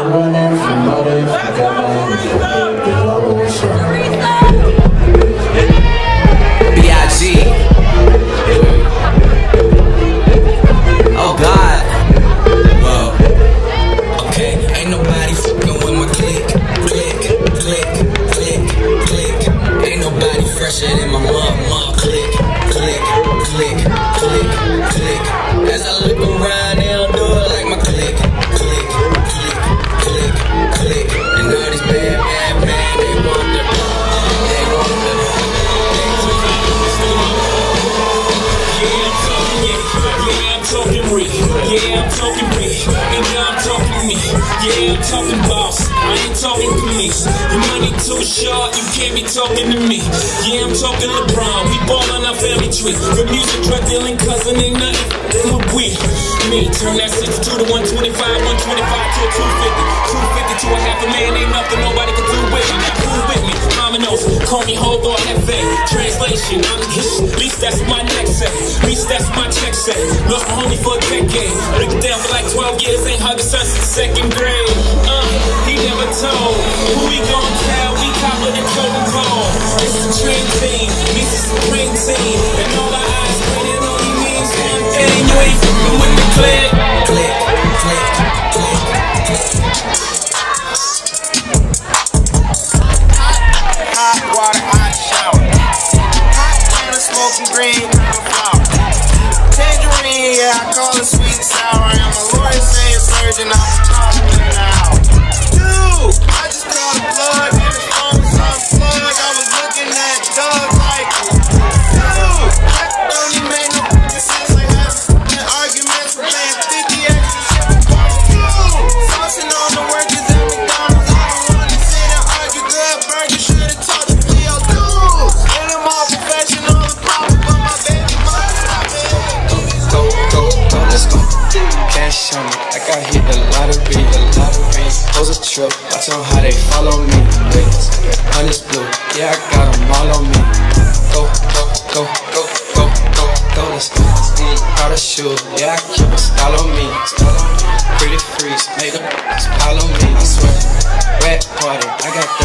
running from money, from B.I.G. Oh God. Whoa. Okay, ain't nobody fucking with my click. Click, click, click, click. Ain't nobody fresher than my mom. Click, click, click, click, click. As I look around, they don't do it like my click. Click, click, click, click. And all these bad, bad, bad, they want the Yeah, I'm talking big, and now I'm talking me. Yeah, I'm talking boss, I ain't talking police. Your money too short, you can't be talking to me. Yeah, I'm talking LeBron, we ball on our family tree. Good music, drug dealing, cousin, ain't nothing but we. Me, turn that 62 to 125, 125 to a 250. 250 to a half a man, ain't nothing nobody can do with me. Now cool with me, mama knows, call me Hobo F.A. Translation, I'm at least that's what my neck say. At least that's what my check say. Lost my homie for a decade. Looked down for like 12 years, ain't hugged a son since second grade. He never told who he gon' tell. We cop with a totem pole. It's the dream team, meets the supreme team, and all our eyes pointed only means one thing. You ain't fucking with the click. Click, click, click, click. Hot water, hot shower. Hot and smoking green, flower. Tangerine, yeah, I call it sweet and sour. And my lawyer say it's virgin, I'm talking now. Dude, I just called a plug, and his phone was unplugged. I was looking at Doug like, dude, that don't even make no sense. Like having arguments for paying 50 extra shit. Dude, saucing on the workers at McDonald's. I don't want to sit and argue. Good burger, should've talked to P.O. Dude, and I'm all professional and proper, but my baby mama stop it. Go, let's go. Cash on me, like I hit the lottery, Pose a trip, watch on how they follow me. Wait, honey's blue, yeah, I got them all on me. Go, let's go. Proud of shoes, yeah, I keep a style on me. Pretty freeze, make them follow me, I swear. Red party, I got